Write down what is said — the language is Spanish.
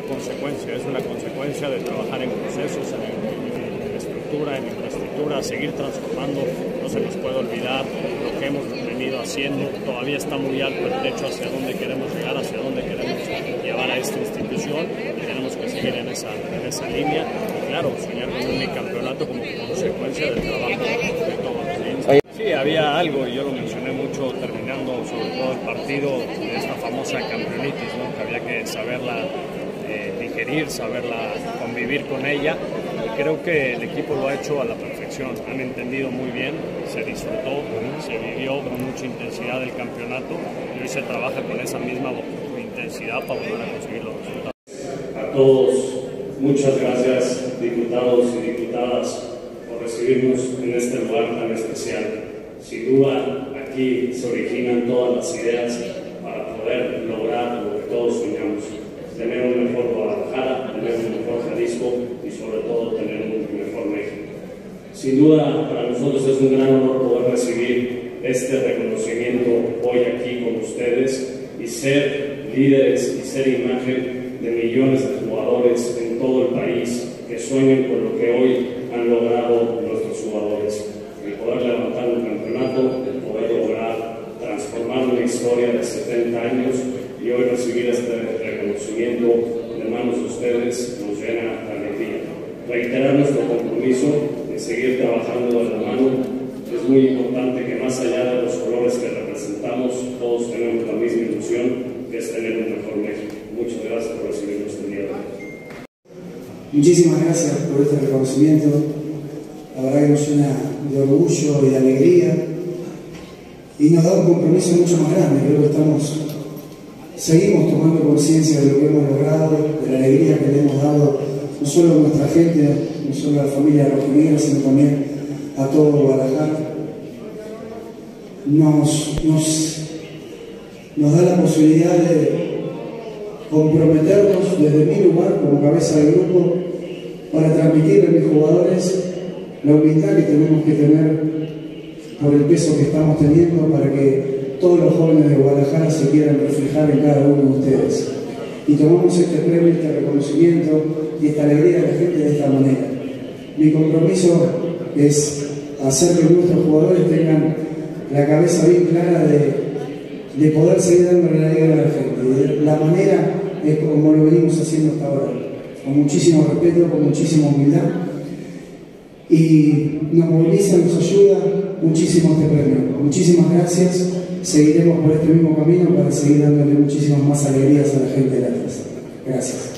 consecuencia, es una consecuencia de trabajar en procesos, en estructura, en infraestructura, seguir transformando. No se nos puede olvidar lo que hemos venido haciendo. Todavía está muy alto el techo hacia dónde queremos llegar, hacia dónde queremos llevar a esta institución, y tenemos que seguir en esa línea. Y claro, soñar con un bicampeonato como consecuencia del trabajo de todos los días. Sí, había algo, y yo lo mencioné mucho terminando sobre todo el partido, de esta famosa campeonitis, ¿no? Que había que saberla digerir, saberla convivir con ella. Y creo que el equipo lo ha hecho a la perfección, han entendido muy bien, se disfrutó, se vivió con mucha intensidad el campeonato, y hoy se trabaja con esa misma intensidad para volver a conseguir los resultados. A todos, muchas gracias, diputados y diputadas, por recibirnos en este lugar tan especial. Sin duda, aquí se originan todas las ideas para poder lograr lo que todos soñamos: tener un mejor Guadalajara, tener un mejor Jalisco y sobre todo tener un mejor México. Sin duda, para nosotros es un gran honor poder recibir este reconocimiento hoy aquí con ustedes y ser líderes y ser imagen de millones de jugadores en todo el país que sueñen con lo que hoy han logrado nuestros jugadores. El poder levantar un campeonato, el poder lograr transformar una historia de 70 años y hoy recibir este reconocimiento de manos de ustedes nos llena de alegría. Reiterar nuestro compromiso de seguir trabajando de la mano. Es muy importante que más allá de los colores que representamos, todos tenemos la misma ilusión, que es tener un mejor México. Muchas gracias por recibirnos este día de hoy. Muchísimas gracias por este reconocimiento. La verdad que nos llena de orgullo y de alegría y nos da un compromiso mucho más grande. Creo que seguimos tomando conciencia de lo que hemos logrado, de la alegría que le hemos dado no solo a nuestra gente, no solo a la familia rojinegro, sino también a todo Guadalajara. Nos da la posibilidad de comprometernos desde mi lugar como cabeza del grupo para transmitirle a mis jugadores la humildad que tenemos que tener por el peso que estamos teniendo, para que todos los jóvenes de Guadalajara se quieran reflejar en cada uno de ustedes. Y tomamos este premio, este reconocimiento y esta alegría de la gente de esta manera. Mi compromiso es hacer que nuestros jugadores tengan la cabeza bien clara de poder seguir dándole la alegría a la gente. La manera es como lo venimos haciendo hasta ahora, con muchísimo respeto, con muchísima humildad. Y nos moviliza, nos ayuda muchísimo este premio. Muchísimas gracias. Seguiremos por este mismo camino para seguir dándole muchísimas más alegrías a la gente de la casa. Gracias.